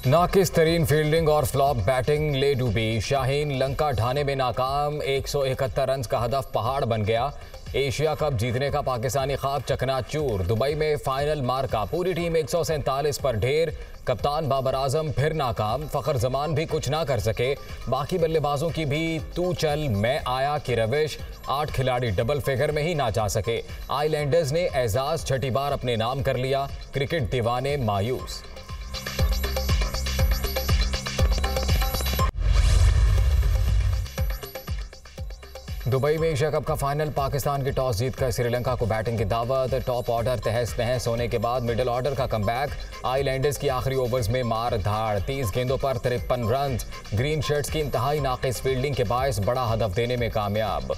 नाकिस तरीन फील्डिंग और flop batting ले डूबी। शाहीन लंका ढाने में नाकाम। 171 रन का हदफ पहाड़ बन गया। एशिया कप जीतने का पाकिस्तानी ख्वाब चकनाचूर। दुबई में फाइनल मार्का। पूरी टीम 147 पर ढेर। कप्तान बाबर आजम फिर नाकाम। फखर जमान भी कुछ ना कर सके। बाकी बल्लेबाजों की भी तू चल मैं आया की रविश। 8 खिलाड़ी डबल फिगर में ही ना जा सके। आइलैंडर्स ने एजाज छठी बार अपने नाम कर लिया। क्रिकेट दीवाने मायूस। दुबई में एशिया कप का फाइनल। पाकिस्तान की टॉस जीतकर श्रीलंका को बैटिंग की दावत। टॉप ऑर्डर तहस नहस होने के बाद मिडिल ऑर्डर का कमबैक। आइलैंडर्स की आखिरी ओवर्स में मार धाड़। 30 गेंदों पर 53 रन। ग्रीन शर्ट्स की इंतहाई नाकिस फील्डिंग के बायस बड़ा हदफ देने में कामयाब।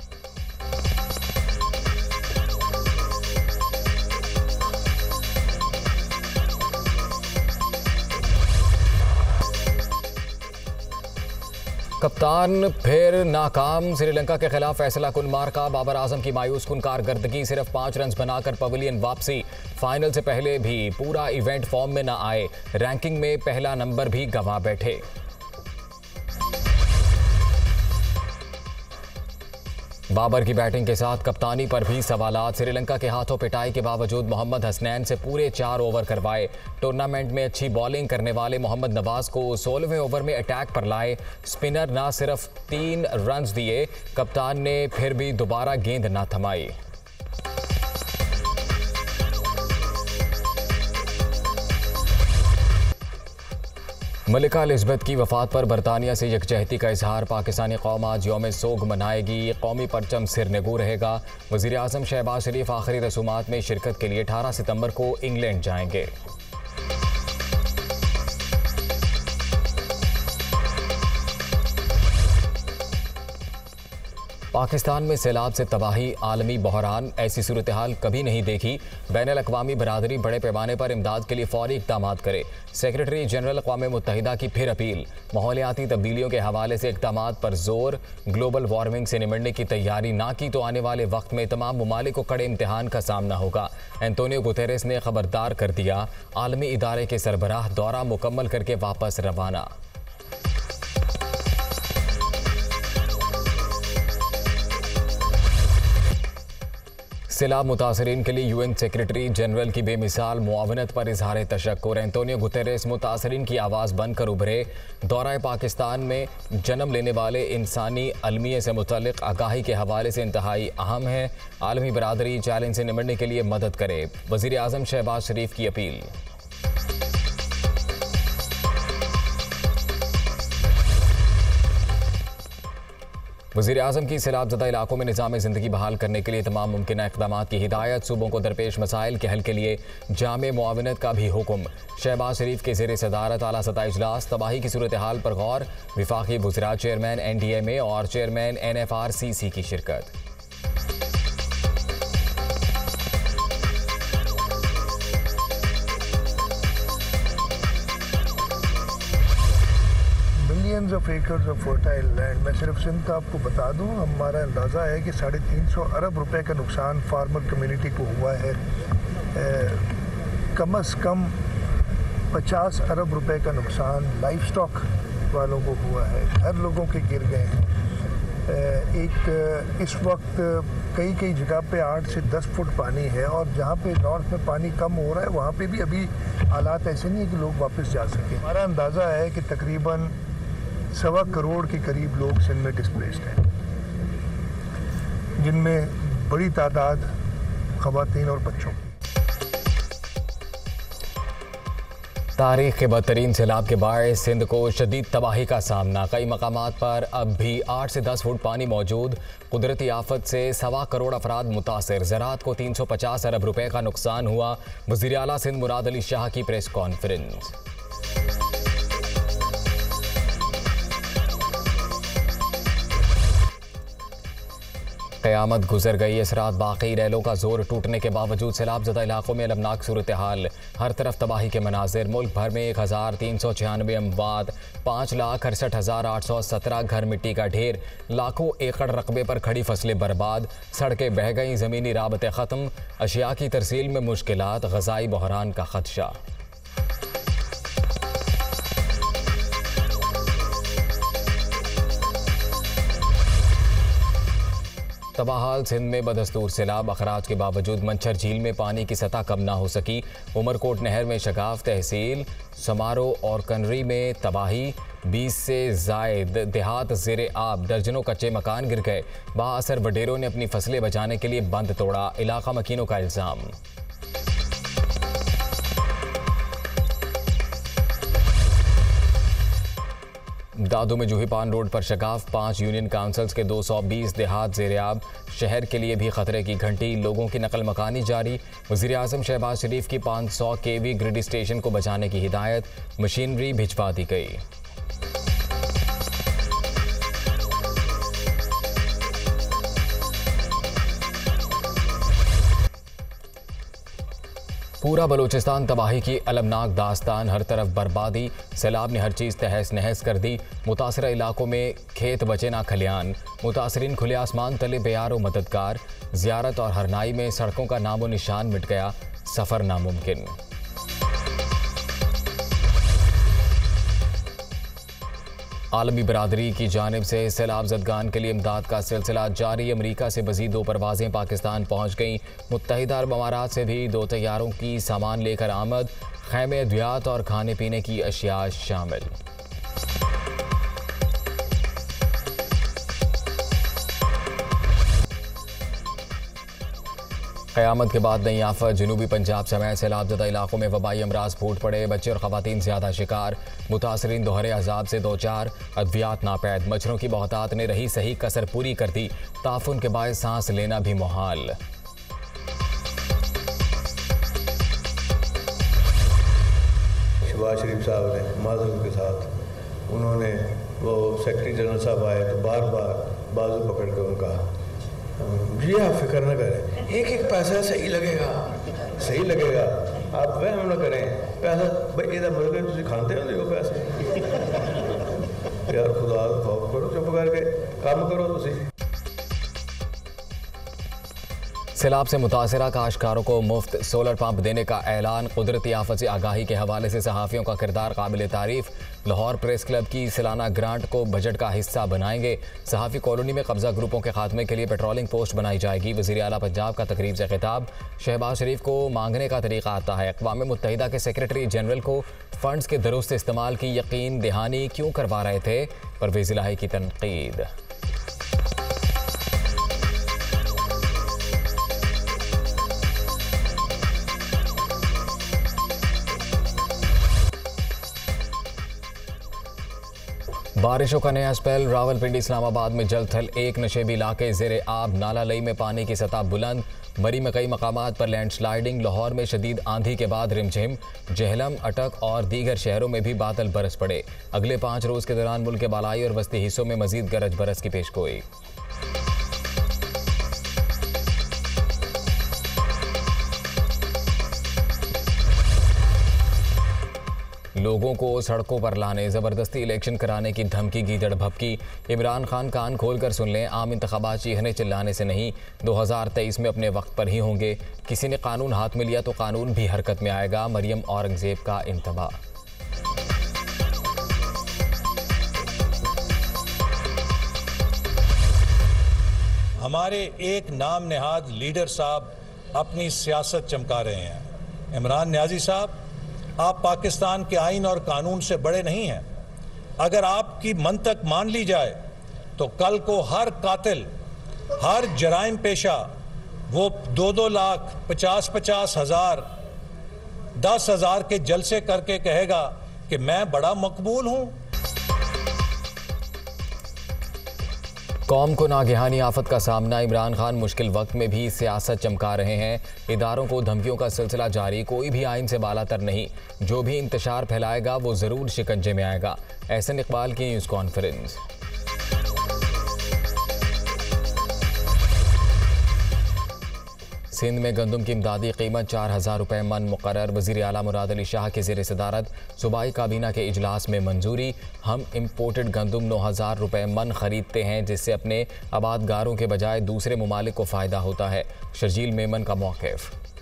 कप्तान फिर नाकाम। श्रीलंका के खिलाफ फैसला कुन मार्का। बाबर आजम की मायूस कुन कारकर्दगी। सिर्फ 5 रन बनाकर पवेलियन वापसी। फाइनल से पहले भी पूरा इवेंट फॉर्म में न आए। रैंकिंग में पहला नंबर भी गंवा बैठे। बाबर की बैटिंग के साथ कप्तानी पर भी सवालात। श्रीलंका के हाथों पिटाई के बावजूद मोहम्मद हसनैन से पूरे 4 ओवर करवाए। टूर्नामेंट में अच्छी बॉलिंग करने वाले मोहम्मद नवाज को 16वें ओवर में अटैक पर लाए। स्पिनर ना सिर्फ 3 रन दिए, कप्तान ने फिर भी दोबारा गेंद ना थमाई। मलिका एलिज़ाबेथ की वफात पर बरतानिया से यकजहती का इजहार। पाकिस्तानी कौम आज यौम सोग मनाएगी। कौमी परचम सिरनगू रहेगा। वज़ीर आज़म शहबाज शरीफ आखिरी रसूमात में शिरकत के लिए 18 सितंबर को इंग्लैंड जाएंगे। पाकिस्तान में सैलाब से तबाही, आलमी बहरान। ऐसी सूरत हाल कभी नहीं देखी। बैनुल अक़वामी बरादरी बड़े पैमाने पर इमदाद के लिए फौरी इक़दाम करे। सेक्रेटरी जनरल अक़वाम मुत्तहिदा की फिर अपील। माहौलियाती तब्दीलियों के हवाले से इक़दाम पर जोर। ग्लोबल वार्मिंग से निमटने की तैयारी ना की तो आने वाले वक्त में तमाम ममालिक को कड़े इम्तिहान का सामना होगा। एंटोनियो गुतेरेस ने खबरदार कर दिया। आलमी इदारे के सरबराह दौरा मुकम्मल करके वापस रवाना। सैलाब मुतासरीन के लिए यूएन सेक्रेटरी जनरल की बेमिसाल मुआवनत पर इजहार तशक्कुर। एंटोनियो गुतेरेस मुतासरीन की आवाज़ बनकर उभरे। दौरा पाकिस्तान में जन्म लेने वाले इंसानी अलमिये से मुतल्लिक़ आगाही के हवाले से इंतहाई अहम है। आलमी बरादरी चैलेंज से निमटने के लिए मदद करे। वज़ीर आज़म शहबाज शरीफ की अपील। वज़ीर आज़म की सैलाबज़दा इलाकों में निज़ाम ज़िंदगी बहाल करने के लिए तमाम मुमकिन इक़दामात की हिदायत। सूबों को दरपेश मसाइल के हल के लिए जामे मुआवनत का भी हुक्म। शहबाज शरीफ के ज़ेर सदारत आला सतह इजलास। तबाही की सूरत हाल पर गौर। विफाकी वज़रात चेयरमैन NDMA और चेयरमैन NFRCC की शिरकत। Millions of acres of fertile land. मैं सिर्फ सिंध का आपको बता दूं, हमारा अंदाज़ा है कि 350 अरब रुपए का नुकसान फार्मर कम्युनिटी को हुआ है। कम से कम 50 अरब रुपए का नुकसान लाइफ स्टॉक वालों को हुआ है। घर लोगों के गिर गए हैं। इस वक्त कई जगह पे 8 से 10 फुट पानी है और जहाँ पे नॉर्थ में पानी कम हो रहा है वहाँ पे भी अभी हालात ऐसे नहीं है कि लोग वापस जा सकें। हमारा अंदाज़ा है कि तकरीबन 1.25 करोड़ के करीब लोग सिंध में डिस्प्लेस्ड हैं, जिनमें बड़ी तादाद ख़वातीन और बच्चों की। तारीख के बदतरीन सैलाब के बायस सिंध को शदीद तबाही का सामना। कई मकामात पर अब भी 8 से 10 फुट पानी मौजूद। कुदरती आफत से 1.25 करोड़ अफराद मुतासर। ज़राअत को 350 अरब रुपए का नुकसान हुआ। वज़ीर आला सिंध मुराद अली शाह की प्रेस कॉन्फ्रेंस। क़यामत गुजर गई। इस रात बाकी रैलों का जोर टूटने के बावजूद सैलाबज़दा इलाकों में अलमनाक सूरत हाल। हर तरफ तबाही के मनाजिर। मुल्क भर में 1396 अमवात। 5,68,817 घर मिट्टी का ढेर। लाखों एकड़ रकबे पर खड़ी फसलें बर्बाद। सड़कें बह गईं। ज़मीनी राबते ख़त्म। अशिया की तरसील में मुश्किलात। ग़ज़ाई बहरान का ख़दशा। तबाहाल सिंध में बदस्तूर सैलाब, अखराज के बावजूद मंछर झील में पानी की सतह कम ना हो सकी। उमरकोट नहर में शगाफ तहसील, समारो और कनरी में तबाही। 20 से जायद देहात ज़ेरे आब, दर्जनों कच्चे मकान गिर गए। बाअसर वडेरों ने अपनी फसलें बचाने के लिए बंद तोड़ा, इलाका मकीनों का इल्ज़ाम। दादू में जूहीपान रोड पर शगाफ, 5 यूनियन काउंसिल्स के 220 देहात ज़ेरे-आब। शहर के लिए भी खतरे की घंटी, लोगों की नकल मकानी जारी। वज़ीर आज़म शहबाज शरीफ की 500 केवी ग्रिड स्टेशन को बचाने की हिदायत, मशीनरी भिजवा दी गई। पूरा बलूचिस्तान तबाही की अलमनाक दास्तान, हर तरफ बर्बादी। सैलाब ने हर चीज़ तहस नहस कर दी। मुतासरा इलाकों में खेत बचे ना खलियान। मुतासरीन खुले आसमान तले बेयार व मददगार। ज़ियारत और हरनाई में सड़कों का नामो निशान मिट गया, सफ़र नामुमकिन। आलमी बरादरी की जानिब से सैलाब ज़दगान के लिए इमदाद का सिलसिला जारी। अमरीका से मज़ीद 2 परवाज़ें पाकिस्तान पहुँच गईं। मुत्तहिदा अरब अमारात से भी 2 तैयारों की सामान लेकर आमद। खैमे, अद्वियात और खाने पीने की अशिया शामिल। क़यामत के बाद नई आफत, जनूबी पंजाब समेत सैलाबज़दा इलाकों में वबाई अमराज फूट पड़े। बच्चे और ख़वातीन ज़्यादा शिकार। मुतासरीन दोहरे अजाब से 2-4, अद्वियात नापैद। मच्छरों की बहुतात ने रही सही कसर पूरी कर दी। ताफुन के बायस सांस लेना भी मुहाल। शहबाज शरीफ साहब ने माजूम के साथ उन्होंने वो सेक्रेटरी जनरल साहब आए तो बार बार बाजू पकड़ के उनका, जी आप फिक्र न करें, एक एक पैसा सही लगेगा, सही लगेगा, आप वहम न करें, पैसा भाई इधर मुझे तुझे खाते हो देखो पैसे। यार खुदा खौफ करो, चुप करके काम करो तुसी। सैलाब से मुतासरा काश्तकारों को मुफ्त सोलर पंप देने का ऐलान। कुदरती आफत से आगाही के हवाले से सहाफ़ियों का किरदार काबिल तारीफ। लाहौर प्रेस क्लब की सालाना ग्रांट को बजट का हिस्सा बनाएंगे। सहाफ़ी कॉलोनी में कब्जा ग्रुपों के खात्मे के लिए पेट्रोलिंग पोस्ट बनाई जाएगी। वज़ीर आला पंजाब का तकरीब से खिताब। शहबाज शरीफ को मांगने का तरीका आता है। अक़वाम मुत्तहिदा के सेक्रेटरी जनरल को फ़ंड्स के दुरुस्त इस्तेमाल की यकीन दहानी क्यों करवा रहे थे? परवेज़ इलाही की तनकीद। बारिशों का नया स्पेल। रावलपिंडी इस्लामाबाद में जल थल, एक नशेबी इलाके ज़ेरे आब। नाला लई में पानी की सतह बुलंद। मरी में कई मकामात पर लैंडस्लाइडिंग। लाहौर में शदीद आंधी के बाद रिमझिम। जहलम, अटक और दीगर शहरों में भी बादल बरस पड़े। अगले 5 रोज़ के दौरान मुल्क के बालाई और वस्ती हिस्सों में मजीद गरज बरस की पेशगोई। लोगों को सड़कों पर लाने, ज़बरदस्ती इलेक्शन कराने की धमकी गीदड़ भभकी। इमरान खान कान खोलकर सुन लें, आम इंतखाबात चीखने चिल्लाने से नहीं, 2023 में अपने वक्त पर ही होंगे। किसी ने कानून हाथ में लिया तो कानून भी हरकत में आएगा। मरियम औरंगजेब का इंतबा। हमारे एक नाम नेहाद लीडर साहब अपनी सियासत चमका रहे हैं। इमरान न्याजी साहब, आप पाकिस्तान के आइन और कानून से बड़े नहीं हैं। अगर आपकी मंतक मान ली जाए तो कल को हर कातिल, हर जराइम पेशा वो 2-2 लाख, 50-50 हज़ार, 10,000 के जलसे करके कहेगा कि मैं बड़ा मकबूल हूं। कौम को नागहानी आफत का सामना। इमरान खान मुश्किल वक्त में भी सियासत चमका रहे हैं। इदारों को धमकियों का सिलसिला जारी। कोई भी आइन से बालातर नहीं। जो भी इंतशार फैलाएगा वो ज़रूर शिकंजे में आएगा। एहसन इकबाल की न्यूज़ कॉन्फ्रेंस। सिंध में गंदम की इमदादी कीमत 4,000 रुपये मन मुकर्रर। वज़ीर आला मुराद अली शाह के ज़ेर सदारत सूबाई काबीना के इजलास में मंजूरी। हम इम्पोर्टेड गंदम 9,000 रुपये मन ख़रीदते हैं, जिससे अपने आबादगारों के बजाय दूसरे ममालिक को फ़ायदा होता है। शर्जील मेमन का मौक़िफ़।